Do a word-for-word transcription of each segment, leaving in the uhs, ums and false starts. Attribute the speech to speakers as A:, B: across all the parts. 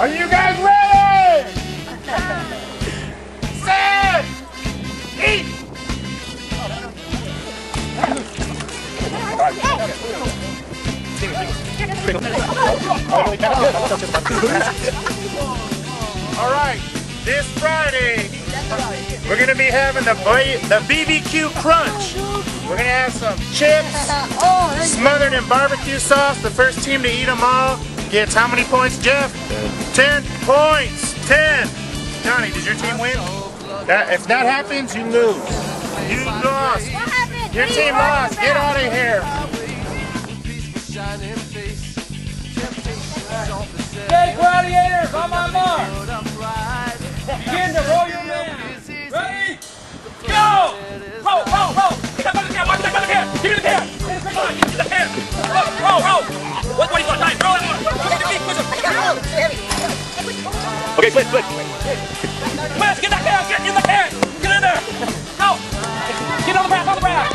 A: Are you guys ready? Set! Eat! All right, this Friday, we're gonna be having the the B B Q Crunch. We're gonna have some chips smothered in barbecue sauce. The first team to eat them all gets how many points, Jeff? Ten points. Ten. Johnny, did your team win? That, if that happens, you lose. You lost.
B: What happened?
A: Your team lost. Get out of here.
C: Okay, gladiators, on my mark. Begin to roll your man. Ready? Go! Roll, roll, roll. Get that by the can. Watch that by the can. Give me the can. Get the can. Get the can. Roll, roll, roll. What, what do you got? Time. Roll it more. Push the feet. Push them. Okay, switch, switch. Switch. Get that can. Get in the can. Get in there. Go. Get on the back. On the back.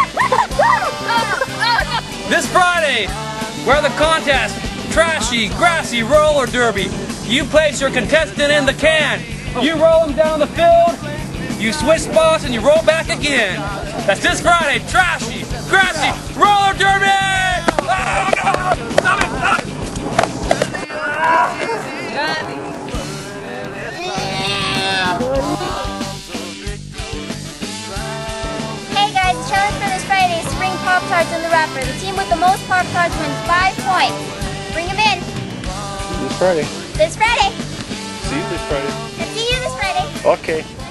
C: This Friday, we're at the contest. Trashy, grassy roller derby. You place your contestant in the can. You roll him down the field. You switch spots and you roll back again. That's this Friday. Trashy, grassy roller derby. Oh, no. Stop it! Stop it!
B: Hey guys, the challenge for this Friday is to bring Pop-Tarts in the wrapper. The team with the most Pop-Tarts wins five points. Bring them in.
A: This Friday.
B: This Friday.
A: See you this Friday.
B: And see you this Friday.
A: Okay.